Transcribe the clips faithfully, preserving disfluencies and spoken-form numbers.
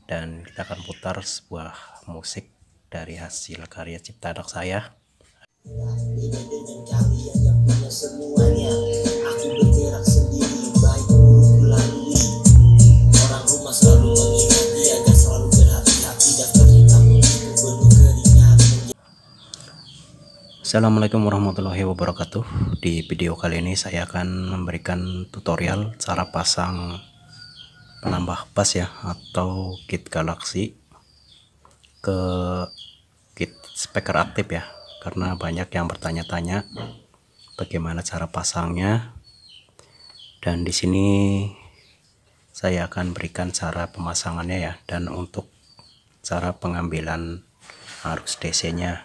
dan kita akan putar sebuah musik dari hasil karya cipta anak saya. Beda dengan kalian yang punya semuanya, aku bergerak sendiri, baik buruk lalui. Orang rumah selalu mengingati agar selalu berhati-hati, daftar hitam itu penuh keringat. Assalamualaikum warahmatullahi wabarakatuh. Di video kali ini saya akan memberikan tutorial cara pasang penambah bass ya, atau kit Galaxy ke kit speaker aktif ya, karena banyak yang bertanya-tanya bagaimana cara pasangnya, dan di sini saya akan berikan cara pemasangannya ya, dan untuk cara pengambilan arus D C nya.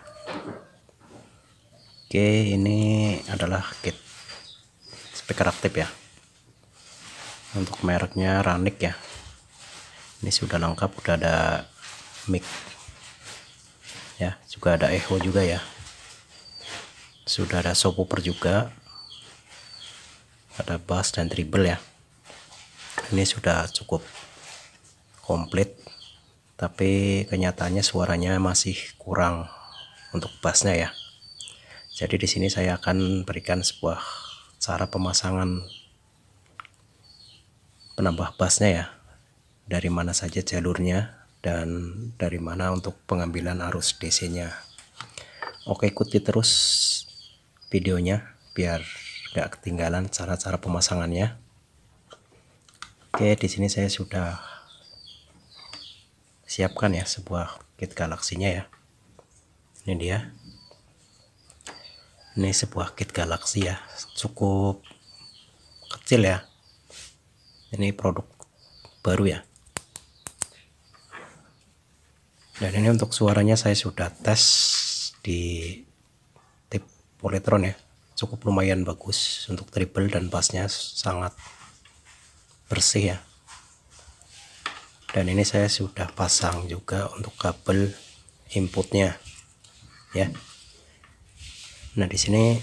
Oke, ini adalah kit speaker aktif ya, untuk mereknya Ranik ya. Ini sudah lengkap, udah ada mic ya, juga ada echo juga ya, sudah ada subwoofer juga, ada bass dan treble ya. Ini sudah cukup komplit, tapi kenyataannya suaranya masih kurang untuk bassnya ya. Jadi di sini saya akan berikan sebuah cara pemasangan penambah bassnya ya, dari mana saja jalurnya dan dari mana untuk pengambilan arus D C nya. Oke, ikuti terus videonya biar gak ketinggalan cara-cara pemasangannya. Oke, di sini saya sudah siapkan ya sebuah kit Galaxy-nya ya. Ini dia. Ini sebuah kit Galaxy ya, cukup kecil ya. Ini produk baru ya. Dan ini untuk suaranya saya sudah tes di tip Polytron ya, cukup lumayan bagus. Untuk treble dan bassnya sangat bersih ya. Dan ini saya sudah pasang juga untuk kabel inputnya ya. Nah, di sini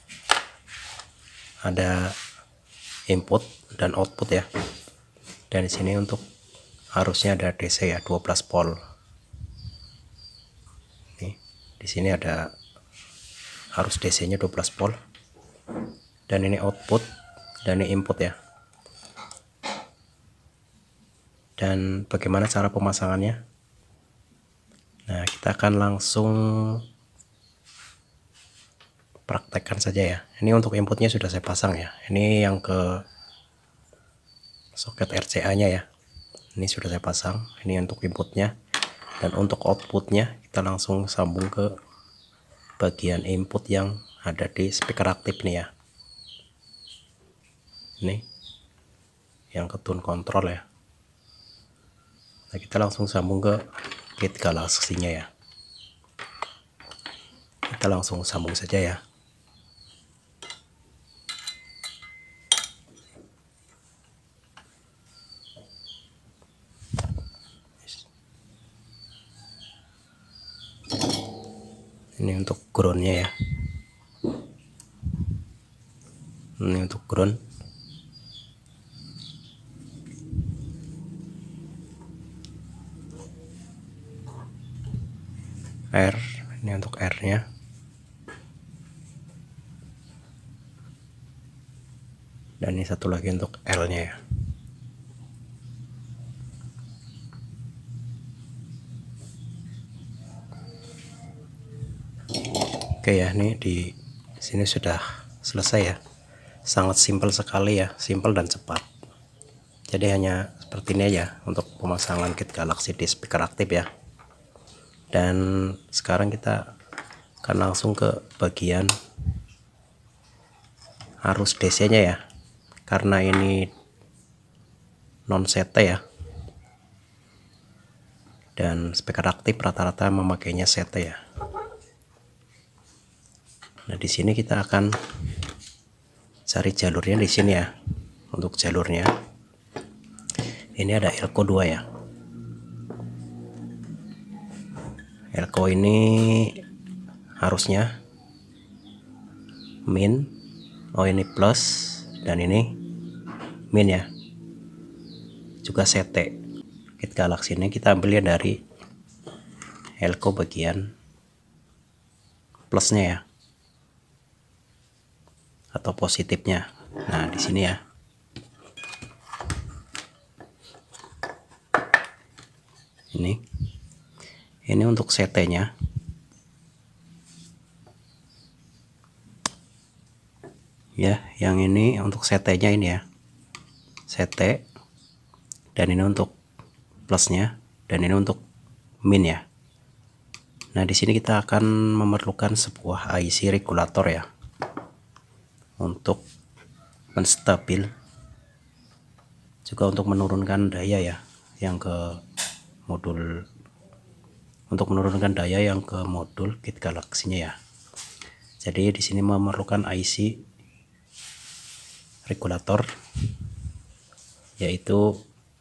ada input dan output ya. Dan di sini untuk arusnya ada D C ya, dua belas volt. Nih, di sini ada arus D C-nya dua belas volt. Dan ini output dan ini input ya. Dan bagaimana cara pemasangannya? Nah, kita akan langsung praktekkan saja ya. Ini untuk inputnya sudah saya pasang ya. Ini yang ke soket R C A-nya ya. Ini sudah saya pasang. Ini untuk inputnya. Dan untuk outputnya kita langsung sambung ke bagian input yang ada di speaker aktif nih ya. Ini yang ke tune control ya. Nah, kita langsung sambung ke kit Galaxy-nya ya. Kita langsung sambung saja ya. Ini untuk groundnya ya. Ini untuk ground. R, ini untuk R nya. Dan ini satu lagi untuk L nya ya. Oke ya, ini di sini sudah selesai ya. Sangat simpel sekali ya, simpel dan cepat. Jadi hanya seperti ini aja untuk pemasangan kit Galaxy di speaker aktif ya. Dan sekarang kita akan langsung ke bagian arus D C-nya ya. Karena ini non C T ya. Dan speaker aktif rata-rata memakainya C T ya. Nah, di sini kita akan cari jalurnya di sini ya. Untuk jalurnya ini ada elko dua ya. Elko ini harusnya min, oh ini plus, dan ini min ya, juga C T. Oke, Kit Galaxy ini kita ambilnya dari elko bagian plusnya ya, atau positifnya. Nah di sini ya. Ini, ini untuk C T-nya. Ya, yang ini untuk C T-nya ini ya. C T, dan ini untuk plusnya, dan ini untuk min ya. Nah, di sini kita akan memerlukan sebuah I C regulator ya, untuk menstabil, juga untuk menurunkan daya ya, yang ke modul, untuk menurunkan daya yang ke modul Kit Galaxy-nya ya. Jadi di sini memerlukan I C regulator, yaitu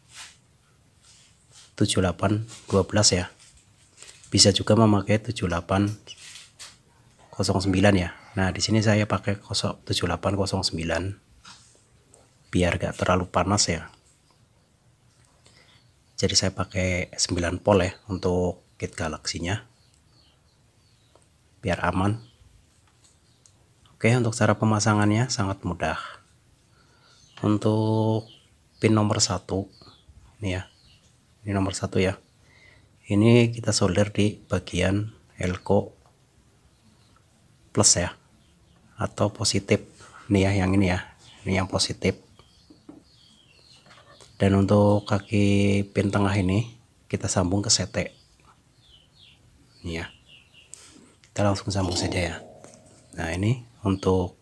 tujuh delapan dua belas ya. Bisa juga memakai tujuh delapan nol sembilan ya. Nah, di sini saya pakai tujuh delapan nol sembilan biar gak terlalu panas ya. Jadi saya pakai sembilan volt ya untuk Kit Galaxy-nya, biar aman. Oke, untuk cara pemasangannya sangat mudah. Untuk pin nomor satu ini ya, ini nomor satu ya, ini kita solder di bagian elko plus ya, atau positif. Ini ya, yang ini ya, ini yang positif. Dan untuk kaki pin tengah ini kita sambung ke C T. Ini ya, kita langsung sambung saja ya. Nah, ini untuk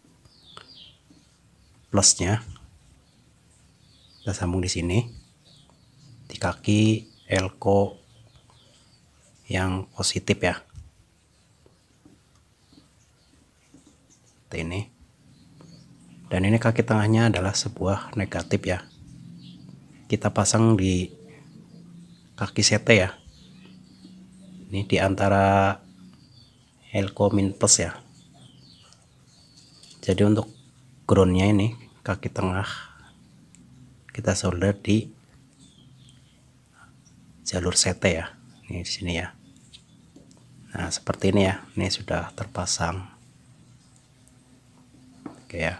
plusnya kita sambung di sini di kaki elko yang positif ya. Seperti ini. Dan ini kaki tengahnya adalah sebuah negatif ya. Kita pasang di kaki C T ya. Ini di antara elko min plus ya. Jadi untuk groundnya ini kaki tengah kita solder di jalur C T ya. Ini di sini ya. Nah, seperti ini ya. Ini sudah terpasang. Oke ya.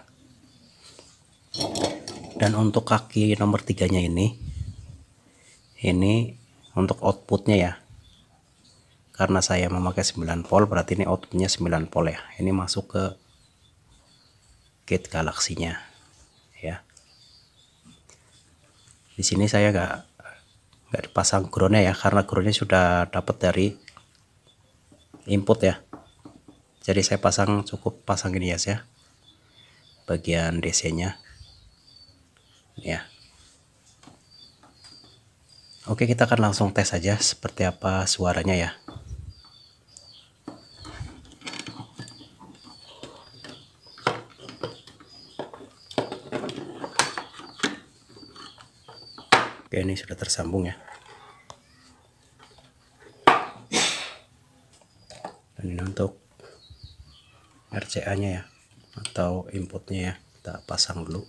Dan untuk kaki nomor tiganya ini, ini untuk outputnya ya. Karena saya memakai sembilan volt, berarti ini outputnya sembilan volt ya. Ini masuk ke Kit Galaxy-nya ya. Di sini saya nggak nggak dipasang groundnya ya, karena groundnya sudah dapat dari input ya. Jadi saya pasang, cukup pasang gini ya, bagian D C-nya ya. Oke, kita akan langsung tes saja seperti apa suaranya ya. Oke, ini sudah tersambung ya. Dan ini untuk R C A-nya ya, atau inputnya ya, kita pasang dulu.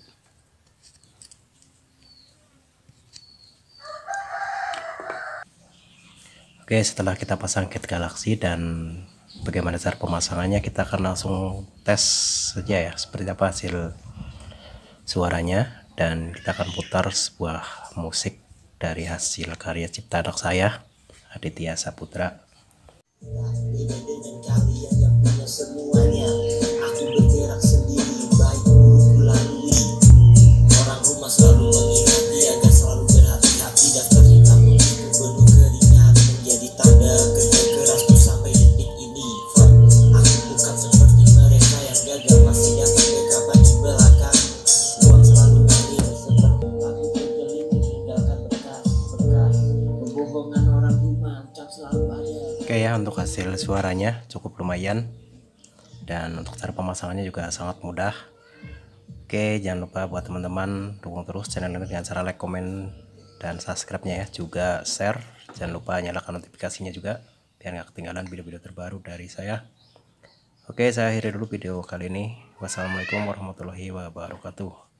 Oke, setelah kita pasang Kit Galaxy dan bagaimana cara pemasangannya, kita akan langsung tes saja ya, seperti apa hasil suaranya. Dan kita akan putar sebuah musik dari hasil karya cipta anak saya, Aditya Saputra. Ini dengan kalian yang punya semuanya. Aku bergerak sendiri, baik buruk lalui. Orang rumah selalu mengingati agar selalu berhati-hati. Daftar hitam itu penuh keringat, menjadi tanda kerja kerasku sampai detik ini. Aku bukan seperti mereka yang gagal masih dapat backup di belakang. Uang selalu ngalir seperti aku berkeliling tinggalkan bekas-bekas. Kebohongan orang rumah ucap selalu ada. Oke ya, untuk hasil suaranya cukup lumayan, dan untuk cara pemasangannya juga sangat mudah. Oke, jangan lupa buat teman-teman dukung terus channel ini dengan cara like, komen, dan subscribe-nya ya, juga share. Jangan lupa nyalakan notifikasinya juga biar nggak ketinggalan video-video terbaru dari saya. Oke, saya akhiri dulu video kali ini. Wassalamualaikum warahmatullahi wabarakatuh.